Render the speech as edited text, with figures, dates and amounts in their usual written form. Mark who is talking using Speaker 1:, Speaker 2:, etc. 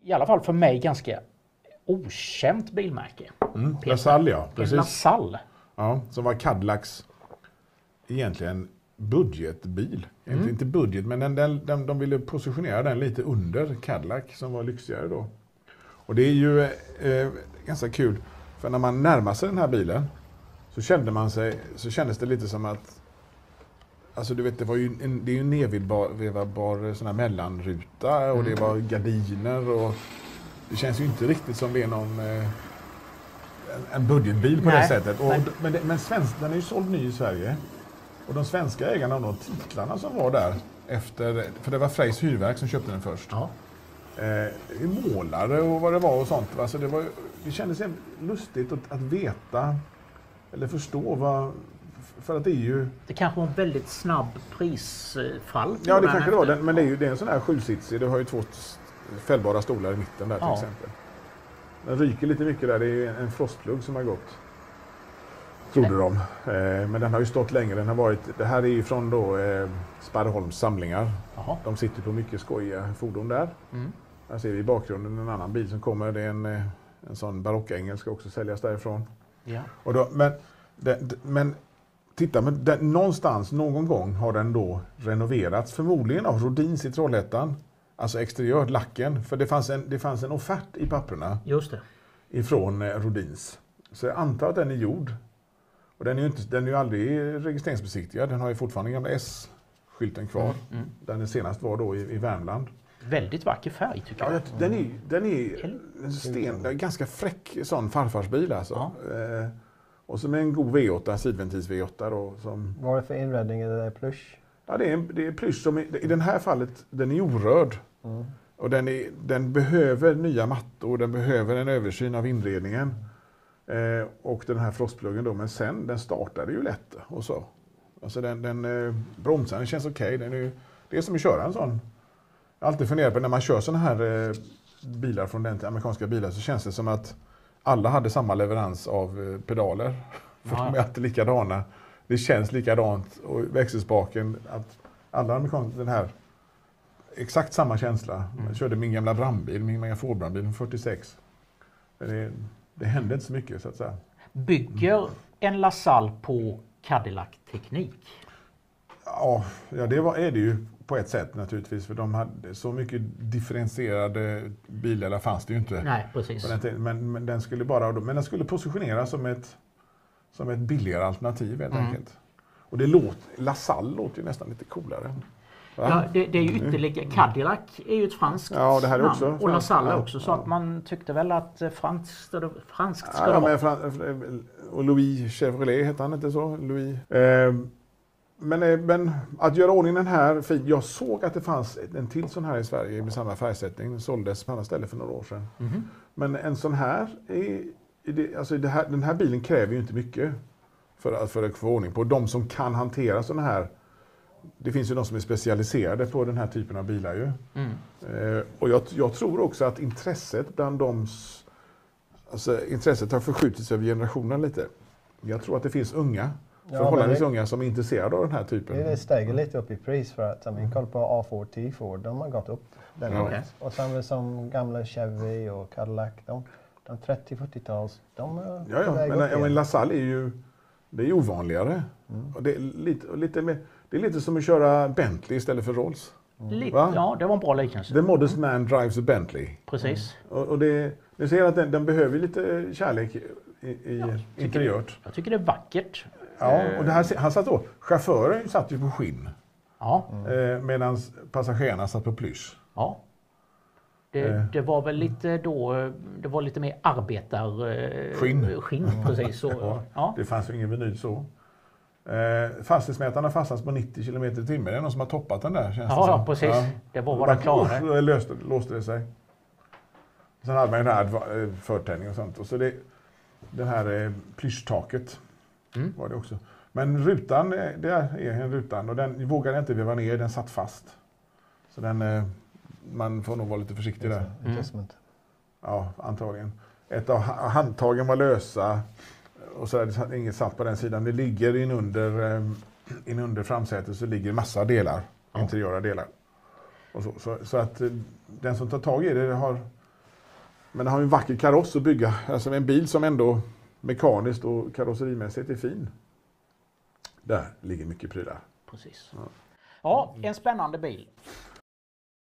Speaker 1: i alla fall för mig ganska okänt bilmärke.
Speaker 2: LaSalle, ja. Precis.
Speaker 1: LaSalle.
Speaker 2: Ja, som var Cadillacs egentligen budgetbil. Inte budget, men de ville positionera den lite under Cadillac som var lyxigare då. Och det är ju ganska kul, för när man närmar sig den här bilen så kändes det lite som att, alltså du vet, det är ju en nedvevbar sån här mellanruta och det var gardiner och det känns ju inte riktigt som det är någon en budgetbil på det sättet. Och, men den är ju såld ny i Sverige. Och de svenska ägarna av de titlarna som var där efter, för det var Freys hyrverk som köpte den först.
Speaker 1: Ja.
Speaker 2: Målare och vad det var och sånt. Alltså det kändes lustigt att veta eller förstå vad, för att det är ju...
Speaker 1: Det kanske var en väldigt snabb prisfall.
Speaker 2: Ja, det kanske det var. Men det är en sån här 7-sitsig. Det har ju 2 fällbara stolar i mitten där till exempel. Den ryker lite mycket där. Det är en frostplugg som har gått. Trodde de. Men den har ju stått länge. Det här är ju från då Sparreholms samlingar. Aha. De sitter på mycket skojiga fordon där. Här ser vi i bakgrunden en annan bil som kommer. Det är en sån barockängel ska också säljas därifrån. Ja. Och då, men titta, någonstans, någon gång har den då renoverats. Förmodligen av Rodins i Trollhättan. Alltså exteriört, lacken. För det fanns en offert i papperna.
Speaker 1: Just det.
Speaker 2: Ifrån Rodins. Så jag antar att den är gjord. Och den är ju aldrig registreringsbesiktigad. Den har ju fortfarande gamla S-skylten kvar. Den senast var då i Värmland.
Speaker 1: Väldigt vacker färg tycker jag.
Speaker 2: Den är en ganska fräck sån farfarsbil alltså. Ja. Och som är en god V8, sidventils V8 då.
Speaker 3: Vad är det för inredning? Är det plush?
Speaker 2: Ja, det är plush som i det här fallet, den är orörd. Och den behöver nya mattor, den behöver en översyn av inredningen. Och den här frostpluggen då, men sen den startade ju lätt och så. Alltså bromsarna känns okej. Det är som att köra en sån. Jag har alltid funderat på när man kör såna här bilar från den amerikanska bilar så känns det som att alla hade samma leverans av pedaler. För de är alltid likadana. Det känns likadant och växelspaken att alla amerikanska, den här exakt samma känsla. Jag körde min gamla brandbil, min gamla Ford-brandbil från 46. Det hände inte så mycket så att säga.
Speaker 1: Bygger en LaSalle på Cadillac-teknik?
Speaker 2: Ja, det är det ju på ett sätt naturligtvis. För de hade så mycket differentierade bilar fanns det ju inte.
Speaker 1: Nej, precis.
Speaker 2: Men den skulle positioneras som ett billigare alternativ helt enkelt. Och LaSalle låter ju nästan lite coolare.
Speaker 1: Ja, det är ju ytterligare. Cadillac är ju ett franskt
Speaker 2: det här är också
Speaker 1: namn. Och LaSalle också. Så att man tyckte väl att franskt ska det vara.
Speaker 2: Och Louis Chevrolet heter han inte så? Louis. Men att göra ordning den här, för jag såg att det fanns en till sån här i Sverige med samma färgsättning. Den såldes på andra ställen för några år sedan. Men en sån här, den här bilen kräver ju inte mycket för att få ordning på. De som kan hantera såna här, det finns ju de som är specialiserade på den här typen av bilar ju. Och jag tror också att intresset bland intresset har förskjutits över generationen lite. Jag tror att det finns förhållandevis unga som är intresserade av den här typen.
Speaker 3: Det stiger lite upp i pris för att kolla på A4, T4, de har gått upp. Och samma som gamla Chevy och Cadillac, de 30-40-tals, de är
Speaker 2: men LaSalle det är ovanligare. Och det är lite som att köra Bentley istället för Rolls.
Speaker 1: Ja, det var en bra liknelse.
Speaker 2: The modest man drives a Bentley.
Speaker 1: Precis.
Speaker 2: Och det ser att den behöver lite kärlek i interiört.
Speaker 1: Jag tycker det är vackert.
Speaker 2: Ja, och han satt då. Chauffören satt ju på skinn.
Speaker 1: Ja.
Speaker 2: Medan passagerarna satt på plysch.
Speaker 1: Ja. Det var väl lite då, det var lite mer skinn precis så. Ja.
Speaker 2: Det fanns ju ingen vinyl så. Fastighetsmätarna fastnas på 90 km/h. Det är någon som har toppat den där.
Speaker 1: Ja, precis. Ja. Det var vad den klarade.
Speaker 2: Låste det sig. Sen hade man den här förtändning och sånt. Och så det här plyschtaket var det också. Men rutan, det är en rutan och den vågade inte veva ner, den satt fast. Så man får nog vara lite försiktig där. Ja, antagligen. Ett av handtagen var lösa och så är det inget satt på den sidan. Det ligger inunder framsätet så ligger massa delar, interiöra delar. Och så att den som tar tag i det har Men den har ju en vacker kaross att bygga. Alltså en bil som ändå mekaniskt och karosserimässigt är fin. Där ligger mycket prylar.
Speaker 1: Precis. Ja, en spännande bil.